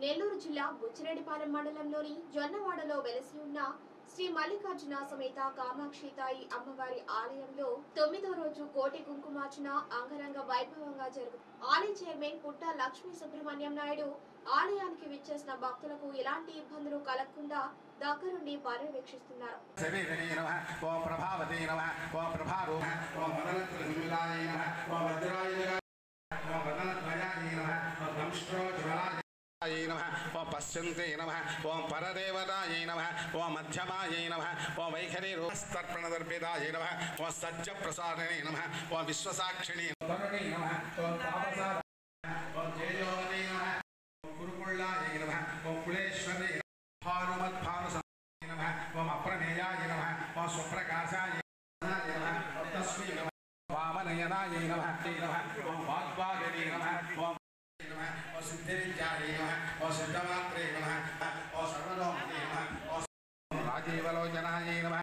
నెల్లూరు జిల్లా బుచ్చిరెడ్డిపాలెం మండలంలోని జొన్నవాడలో వెలసి ఉన్న శ్రీ మల్లికార్జున సమేత కామాక్షి తాయి అమ్మవారి ఆలయంలో 9వ రోజు కోటి కుంకుమార్చన అంగరంగ వైభవంగా జరుగుతుంది. ఆలయ చైర్మన్ పుట్ట లక్ష్మీ సుబ్రహ్మణ్యం నాయుడు ఆలయానికి విచ్చేసిన భక్తులకు ఎలాంటి ఇబ్బందులు కలగకుండా దగ్గరుండి పర్యవేక్షిస్తున్నారు. ओं पश्यन्ते नमः ओं परदेवतायै नमः ओं मध्यमायै नमः ओं वैखरी रूपस्तर्पणदर्पितायै नमः ओं सज्जप्रसादिने नमः ओं विश्वसाक्षिणे नमः ओं तापसाद ओं तेजोवने नमः ओं कुरुकुल्लायै नमः ओं कुलेश्वरे भानुमद्भानुसंस्थायै नमः ओं अप्रमेयाय नमः ओं स्वप्रकाशाय नमः तस्मै नमः वामनयनायै नमः ओं वाग्वागिने नमः ओं और सिद्धिविद्यायै नमः और सिद्धमात्रे नमः और सर्वलोके नमः और राजीवलोचनायै नमः।